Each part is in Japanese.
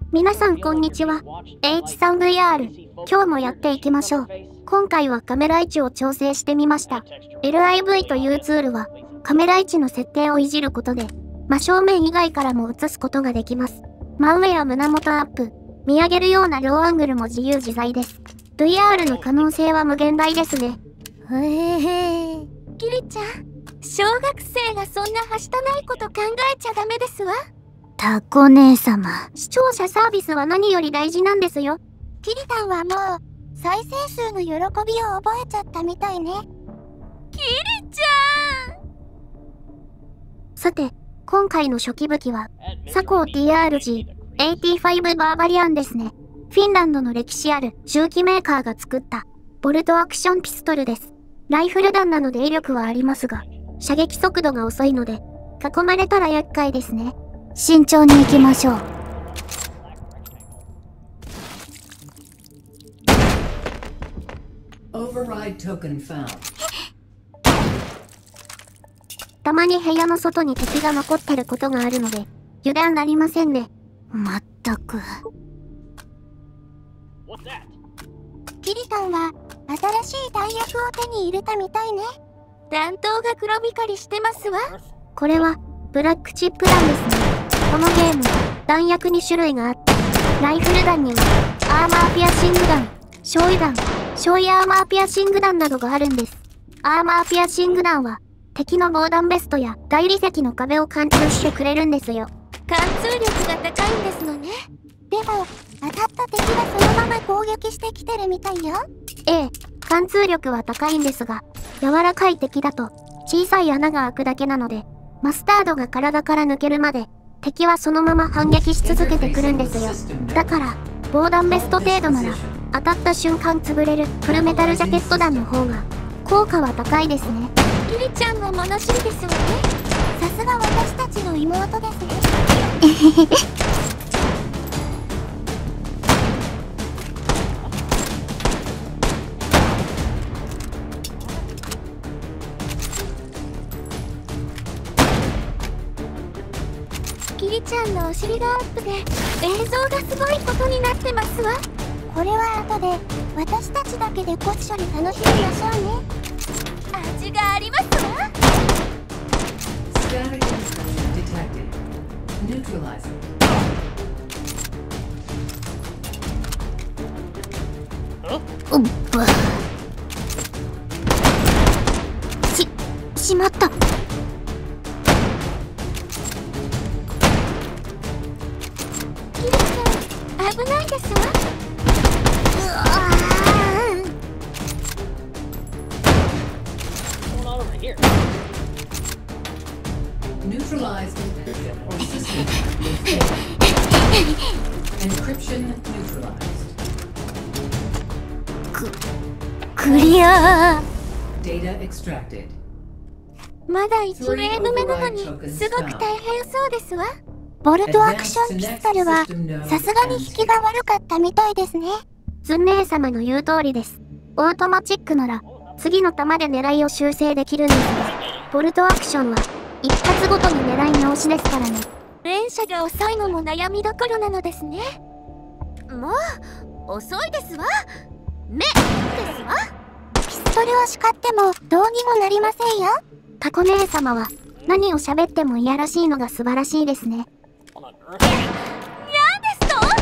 皆さんこんにちは。H3VR。今日もやっていきましょう。今回はカメラ位置を調整してみました。LIV というツールは、カメラ位置の設定をいじることで、真正面以外からも映すことができます。真上や胸元アップ、見上げるような両アングルも自由自在です。VR の可能性は無限大ですね。 キリちゃん、小学生がそんなはしたないこと考えちゃダメですわ。 タコ姉様。 視聴者サービスは何より大事なんですよ。 キリタンはもう、再生数の喜びを覚えちゃったみたいね。キリちゃん！ さて、今回の初期武器は、サコー TRG85 バーバリアンですね。フィンランドの歴史ある銃器メーカーが作ったボルトアクションピストルです。ライフル弾なので威力はありますが、射撃速度が遅いので、囲まれたら厄介ですね。 慎重に行きましょう。 たまに部屋の外に敵が残ってることがあるので、油断なりませんね。 まったく。 キリタンは新しい弾薬を手に入れたみたいね。弾頭が黒光りしてますわ。 これはブラックチップ弾ですね。このゲーム、弾薬に種類があって、ライフル弾にはアーマーピアシング弾、焼夷弾、焼夷アーマーピアシング弾などがあるんです。アーマーピアシング弾は敵の防弾ベストや大理石の壁を貫通してくれるんですよ。 貫通力が高いんですのね。でも、当たった敵がそのまま攻撃してきてるみたいよ。 ええ、貫通力は高いんですが、柔らかい敵だと小さい穴が開くだけなので、マスタードが体から抜けるまで、敵はそのまま反撃し続けてくるんですよ。だから、防弾ベスト程度なら、当たった瞬間潰れるフルメタルジャケット弾の方が、効果は高いですね。 キリちゃんも物知りですわね。さすが私たちの妹ですね。キリちゃんのお尻がアップで映像がすごいことになってますわ。これは後で私たちだけでこっそり楽しみましょうね。味がありますわ。 しまった。 危ないですわ。 クリアー。まだ1ゲーム目なのにすごく大変そうですわ。ボルトアクションピストルはさすがに引きが悪かったみたいですね。 ズン姉様の言う通りです。オートマチックなら次の弾で狙いを修正できるんですが、ボルトアクションは一発ごとに狙い直しですからね。 連射が遅いのも悩みどころなのですね。もう遅いですわ。目ですわ。ピストルを叱ってもどうにもなりませんよ。 タコ姉様は何を喋ってもいやらしいのが素晴らしいですね。 なんですと？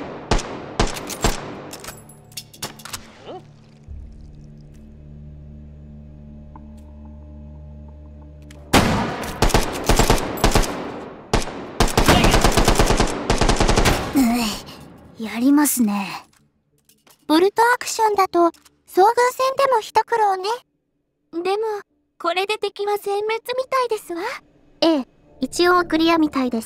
やりますね。 ボルトアクションだと遭遇戦でも一苦労ね。でもこれで敵は全滅みたいですわ。 ええ、一応クリアみたいです。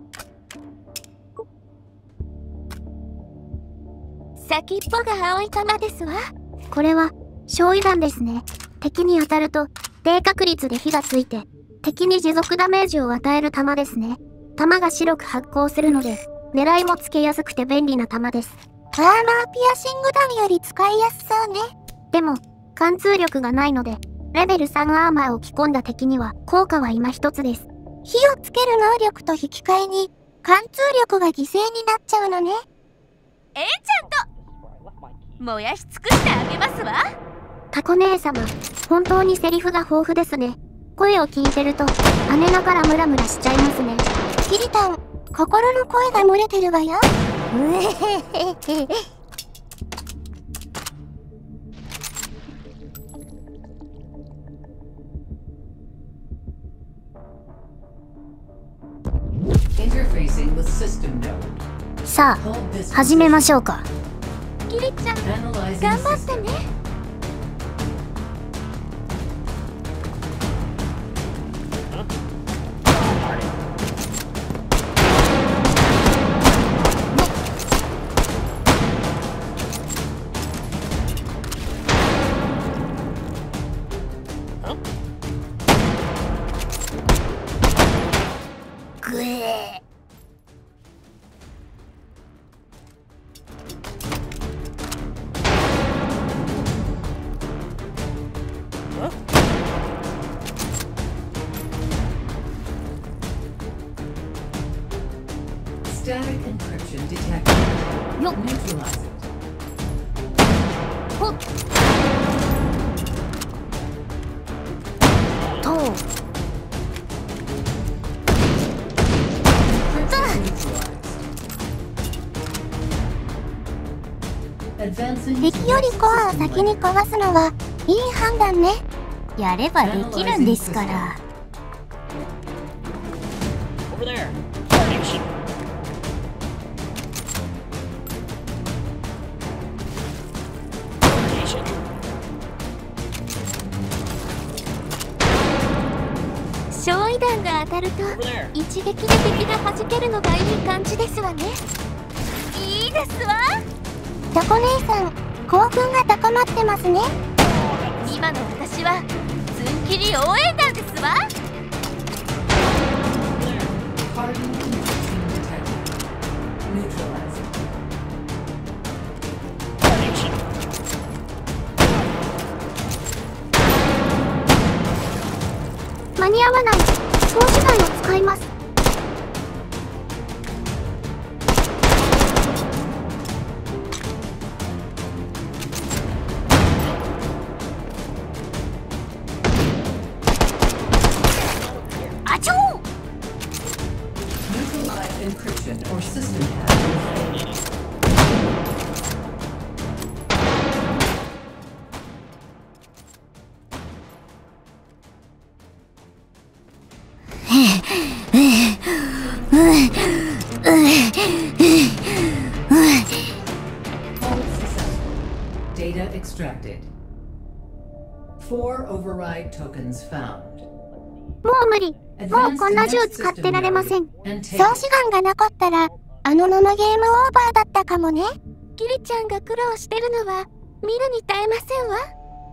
先っぽが青い玉ですわ。 これは焼夷弾ですね。敵に当たると低確率で火がついて敵に持続ダメージを与える弾ですね。弾が白く発光するので狙いもつけやすくて便利な弾です。 アーマーピアシング弾より使いやすそうね。 でも貫通力がないのでレベル3アーマーを着込んだ敵には効果は今一つです。 火をつける能力と引き換えに貫通力が犠牲になっちゃうのね。 ちゃんと燃やし尽くしてあげますわ。 タコ姉様、本当にセリフが豊富ですね。声を聞いてると姉ながらムラムラしちゃいますね。 キリタン、心の声が漏れてるわよ。 さあ、始めましょうか。 キリちゃん、頑張ってね。 ぐえ Static encryption detected. Neutralize it. ほっと Encryption neutralized. Advancing 敵よりコアを先に壊すのはいい判断ね。 やればできるんですから。 Over there. Target. 焼夷弾が当たると一撃で敵が弾けるのがいい感じですわね。 いいですわ。 タコ姉さん、興奮が高まってますね。 今の私はズンキリ応援団ですわ。 Hardened encryption detected. Neutralize it. 間に合わない。総手段を使います。 あちょー Neutralize encryption or system hack. Hold successful. Data extracted. 4 override tokens found. もう無理。もうこんな銃使ってられません。 総志願がなかったらあのままゲームオーバーだったかもね。キリちゃんが苦労してるのは見るに耐えませんわ。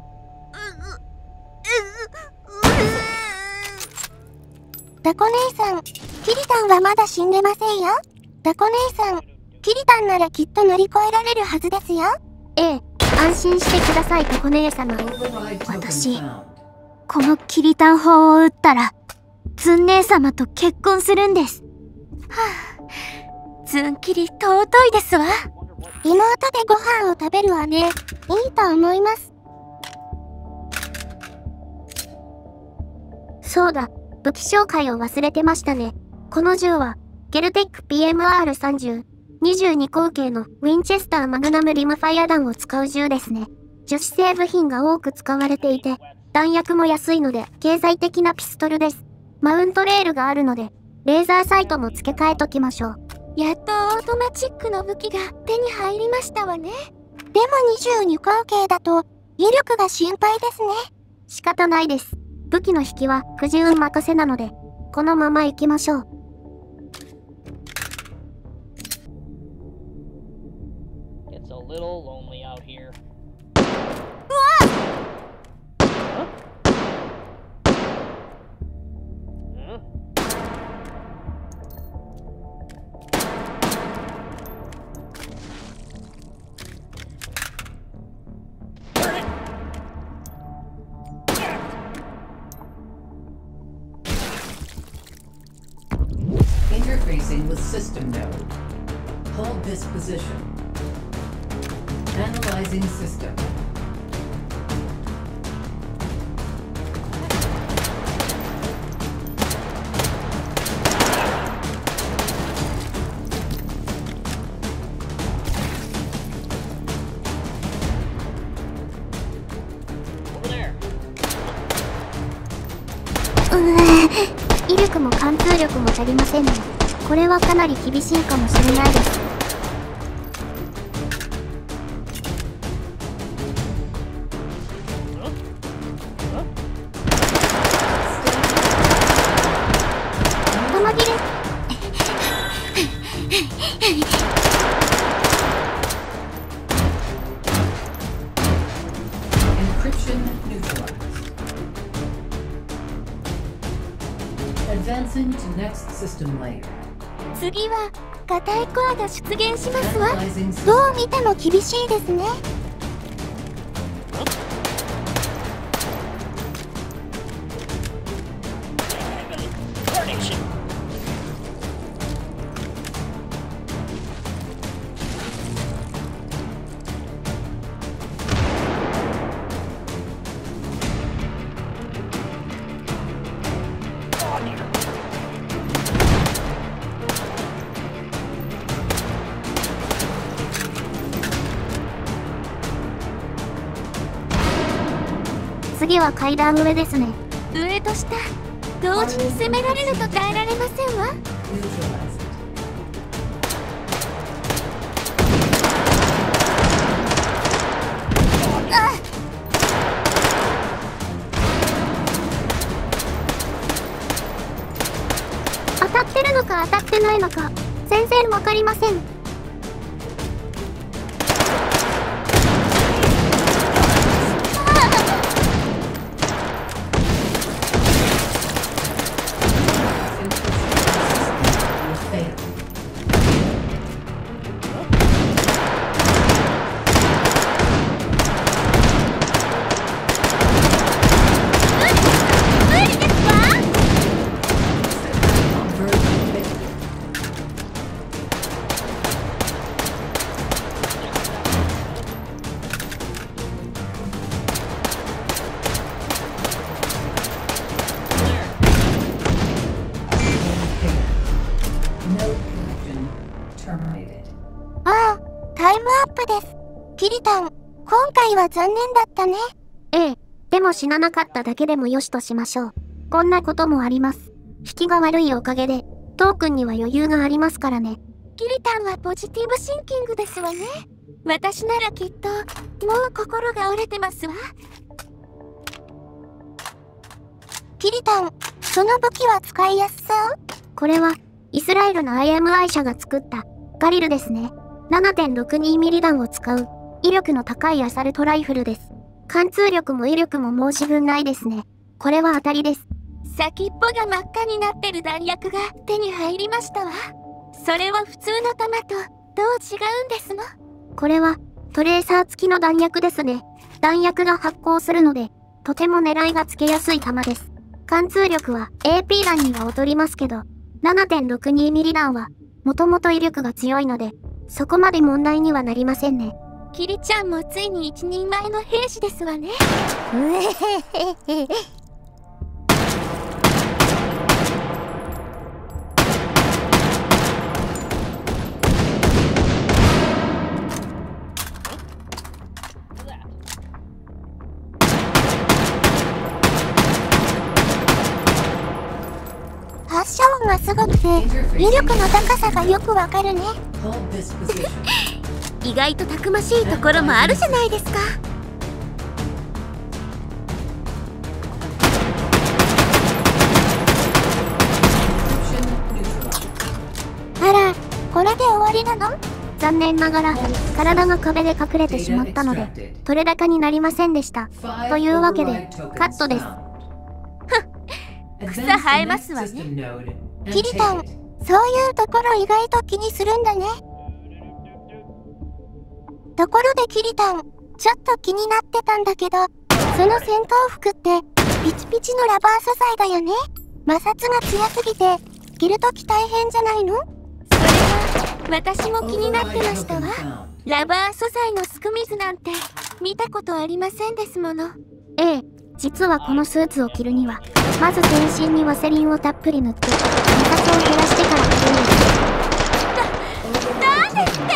タコ姉さん、キリタンはまだ死んでませんよ。タコ姉さん、キリタンならきっと乗り越えられるはずですよ。 ええ、安心してください、タコ姉様。 Override token 私 found. このキリタン砲を撃ったらズン姉様と結婚するんです。 ズンキリ尊いですわ。妹でご飯を食べるわね。いいと思います。 そうだ、武器紹介を忘れてましたね。この銃は、ゲルテック PMR30、22口径のウィンチェスターマグナムリムファイア弾を使う銃ですね。樹脂製部品が多く使われていて、弾薬も安いので経済的なピストルです。マウントレールがあるので、レーザーサイトも付け替えときましょう。 やっとオートマチックの武器が手に入りましたわね。でも22口径だと威力が心配ですね。 仕方ないです。武器の引きはくじ運任せなので、このまま行きましょう。 It's a little lonely out here. 「 Interfacing with system node. Hold this position. Analyzing system. Over there. 威力も貫通力も足りませんね。これはかなり厳しいかもしれないです。玉切れ。 Encryption neutralized. Advancing to next system layer. 次は硬いコアが出現しますわ。 Analyzing system. どう見ても厳しいですね。 Carnation. 次は階段上ですね。 上と下同時に攻められると耐えられませんわ。 Neutralized. 当たってるのか当たってないのか全然わかりません。 ああ、タイムアップです。キリタン、今回は残念だったね。 ええ、でも死ななかっただけでもよしとしましょう。こんなこともあります。引きが悪いおかげで、トークンには余裕がありますからね。 キリタンはポジティブシンキングですわね。私ならきっと、もう心が折れてますわ。キリタン、その武器は使いやすそう？ これは、イスラエルの IMI 社が作った、ガリルですね。7.62 ミリ弾を使う、威力の高いアサルトライフルです。貫通力も威力も申し分ないですね。これは当たりです。 先っぽが真っ赤になってる弾薬が手に入りましたわ。それは普通の弾とどう違うんですの？ これは、トレーサー付きの弾薬ですね。弾薬が発光するので、とても狙いがつけやすい弾です。貫通力は AP 弾には劣りますけど、7.62 ミリ弾は、もともと威力が強いので、そこまで問題にはなりませんね。 キリちゃんもついに一人前の兵士ですわね。発射音がすごくて、威力の高さがよくわかるね。 Hold this position. 意外とたくましいところもあるじゃないですか。 あら、これで終わりなの？ 残念ながら、体が壁で隠れてしまったので、取れ高になりませんでした。というわけで、カットです。 草生えますわね。 キリタン、そういうところ意外と気にするんだね。ところでキリタン、ちょっと気になってたんだけど、その戦闘服ってピチピチのラバー素材だよね。摩擦が強すぎて着るとき大変じゃないの？ 私も気になってましたわ。ラバー素材のすく水なんて見たことありませんですもの。 ええ、実はこのスーツを着るには、まず全身にワセリンをたっぷり塗って、摩擦を減らしてから着るんです。 なんですって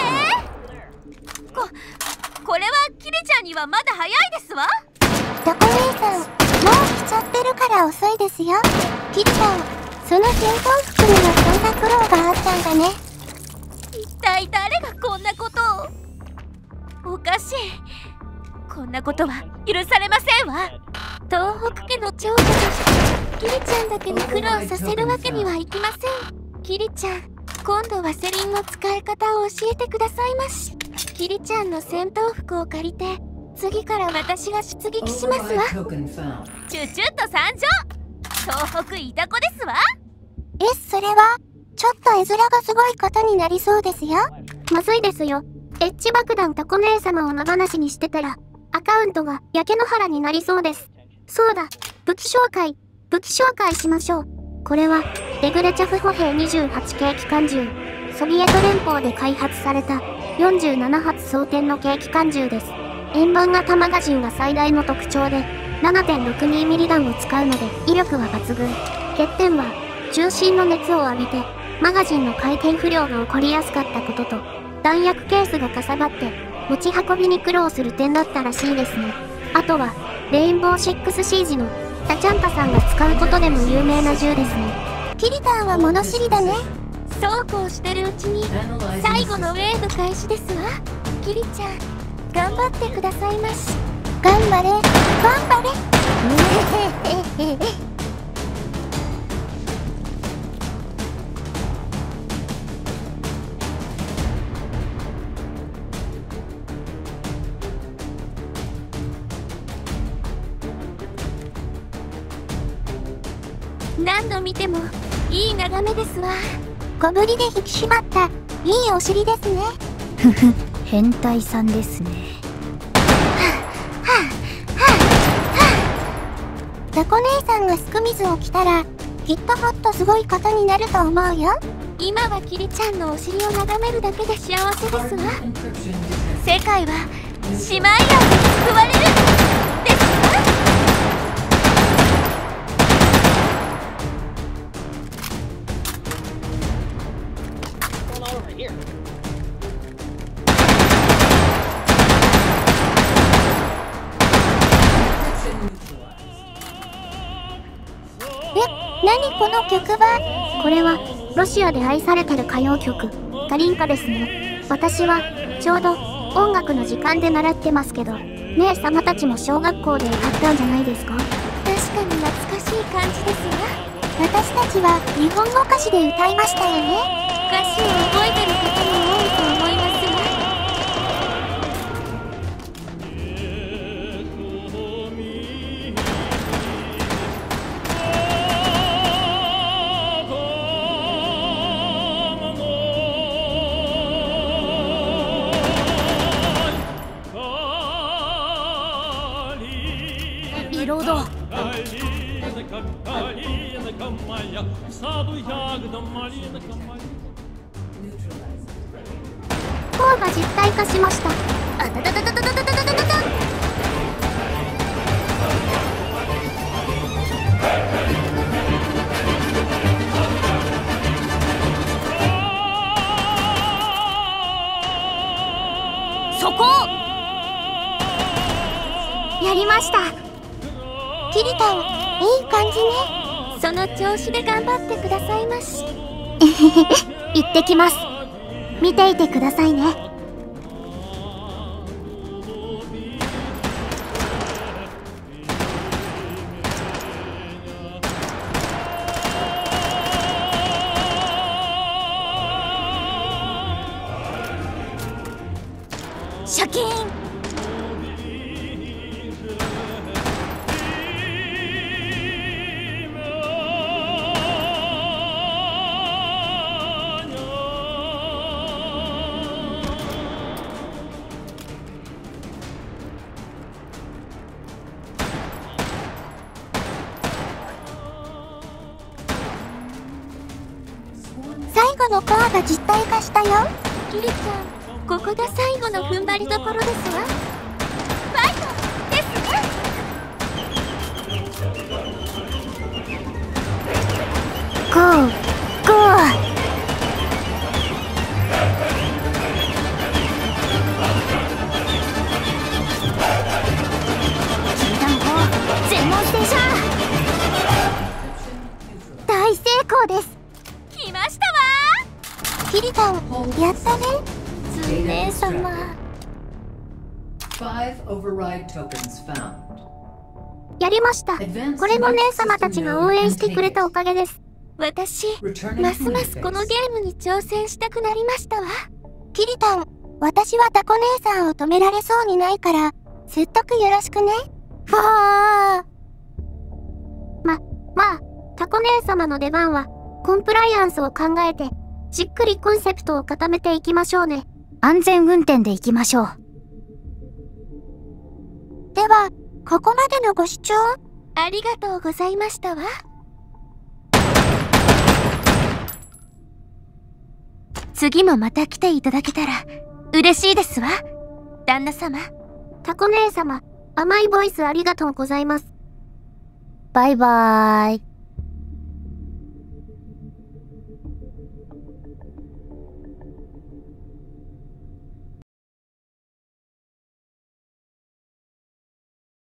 これはキリちゃんにはまだ早いですわ。 タコ姉さん、もう着ちゃってるから遅いですよ。キリさん、その戦闘服にはそんな苦労があったんだね。 一体誰がこんなことを。おかしい。こんなことは許されませんわ。 東北家の長女としてキリちゃんだけに苦労させるわけにはいきません。キリちゃん、今度ワセリンの使い方を教えてくださいまし。キリちゃんの戦闘服を借りて次から私が出撃しますわ。 チュチュッと参上。東北いた子ですわ。 それはちょっと絵面がすごいことになりそうですよ。 まずいですよ。エッジ爆弾タコ姉様を野放しにしてたら、アカウントが焼け野原になりそうです。そうだ、武器紹介しましょう。これは、デグレチャフ歩兵28系機関銃。ソビエト連邦で開発された47発装填の軽機関銃です。円盤型マガジンが最大の特徴で、7.62 ミリ弾を使うので威力は抜群。欠点は、中心の熱を浴びて、マガジンの回転不良が起こりやすかったことと、弾薬ケースがかさばって、持ち運びに苦労する点だったらしいですね。あとは、レインボー6シージのタチャンパさんが使うことでも有名な銃ですね。 キリタンは物知りだね。そうこうしてるうちに最後のウェーブ開始ですわ。キリちゃん、頑張ってくださいまし。頑張れ、頑張れ。何度見てもいい眺めですわ。小ぶりで引き締まったいいお尻ですね。 ふふ、変態さんですね。 タコ姉さんがすく水を着たらきっともっとすごいことになると思うよ。今はキリちゃんのお尻を眺めるだけで幸せですわ。 世界は姉妹愛で救われるですわ。 何この曲は。 これは、ロシアで愛されてる歌謡曲、カリンカですね。私は、ちょうど、音楽の時間で習ってますけど、姉様たちも小学校で歌ったんじゃないですか？ 確かに懐かしい感じですわ。私たちは日本語歌詞で歌いましたよね。歌詞を覚えてる方も多いと思いますわ。 リロード。 コアが実体化しました。 あたたたたたたたたたたた。 そこやりました。 キリタン、いい感じね。その調子で頑張ってくださいまし。 行ってきます。見ていてくださいね。 シャキーン。 最後のコアが実体化したよ。 キリちゃん、ここが最後の踏ん張りどころですわ。ファイトですね。 ゴーゴー。禁断砲全問ステーション。大成功です。 来ましたわキリタン、やったね。ズン姉様。 5 override tokens found. やりました。これも姉様たちが応援してくれたおかげです。 私、 Returning ます to ますこの interface. ゲームに挑戦したくなりましたわ。キリタン、私はタコ姉さんを止められそうにないから、説得よろしくね。ふわー。 まあ、タコ姉様の出番は、コンプライアンスを考えて、じっくりコンセプトを固めていきましょうね。 安全運転で行きましょう。 では、ここまでのご視聴、ありがとうございましたわ。 次もまた来ていただけたら嬉しいですわ旦那様。 タコ姉様、甘いボイスありがとうございます。 バイバーイ。